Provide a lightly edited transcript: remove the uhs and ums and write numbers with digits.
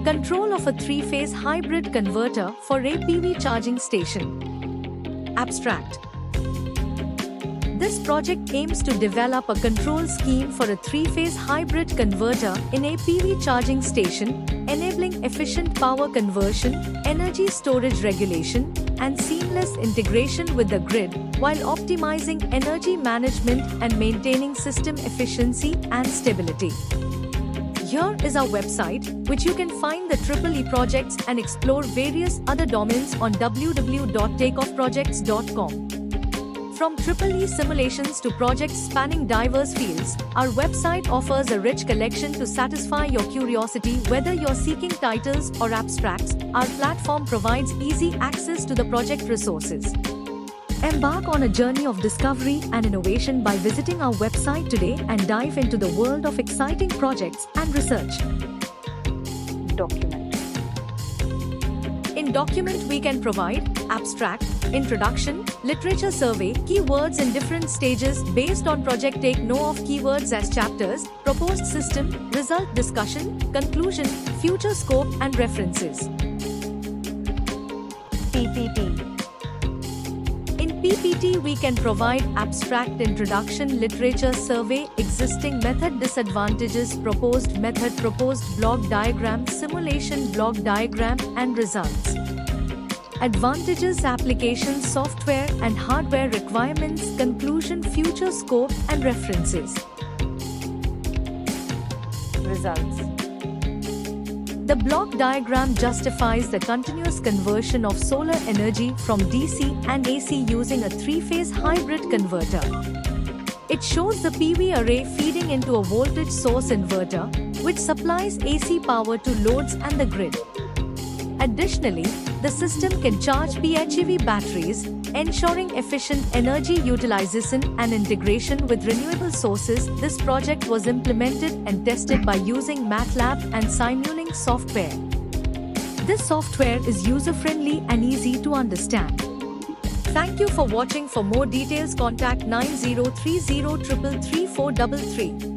Control of a 3-phase hybrid converter for a PV charging station. Abstract. This project aims to develop a control scheme for a 3-phase hybrid converter in a PV charging station, enabling efficient power conversion, energy storage regulation, and seamless integration with the grid, while optimizing energy management and maintaining system efficiency and stability. Here is our website, which you can find the EE projects and explore various other domains on www.takeoffprojects.com. From EE simulations to projects spanning diverse fields, our website offers a rich collection to satisfy your curiosity. Whether you're seeking titles or abstracts, our platform provides easy access to the project resources. Embark on a journey of discovery and innovation by visiting our website today and dive into the world of exciting projects and research. Document. In Document, we can provide abstract, introduction, literature survey, keywords in different stages based on project. Take note of keywords as chapters, proposed system, result discussion, conclusion, future scope, and references. PPT. In PPT, we can provide abstract, introduction, literature survey, existing method, disadvantages, proposed method, proposed block diagram, simulation block diagram, and results. Advantages, applications, software and hardware requirements, conclusion, future scope, and references. Results. The block diagram justifies the continuous conversion of solar energy from DC and AC using a 3-phase hybrid converter. It shows the PV array feeding into a voltage source inverter, which supplies AC power to loads and the grid. Additionally, the system can charge PHEV batteries, ensuring efficient energy utilization and integration with renewable sources. This project was implemented and tested by using MATLAB and Simulink software. This software is user-friendly and easy to understand. Thank you for watching. For more details, contact 9030 333 433.